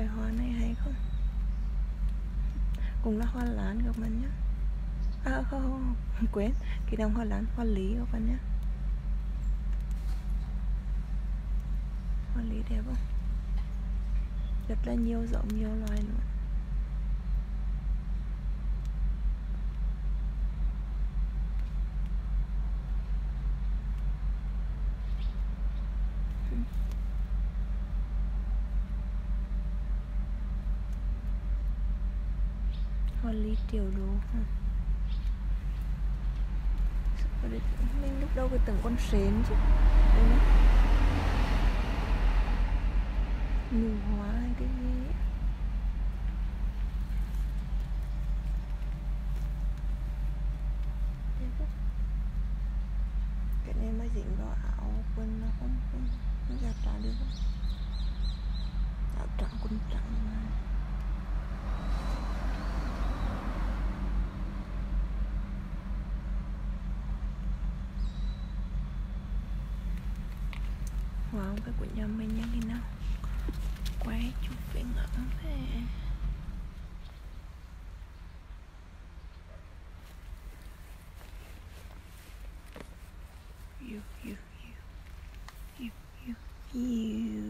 loài hoa này hay không? Cũng là hoa lan các bạn nhé. À không, quên, cái đồng hoa lan, hoa lý các bạn nhé. Hoa lý đẹp không? Rất là nhiều giống, nhiều loài nữa. Hoa lý triệu đô ha. Mình lúc đầu cứ tưởng con sến chứ. Đây nó nụ hoa hay cái gì ấy. Cái này mà dính vào áo quần nó không gạt ra được. Áo trắng quần trắng mà. Wow, cái của nhà mình như thế nào? Quay chụp với ngẫm thế. You.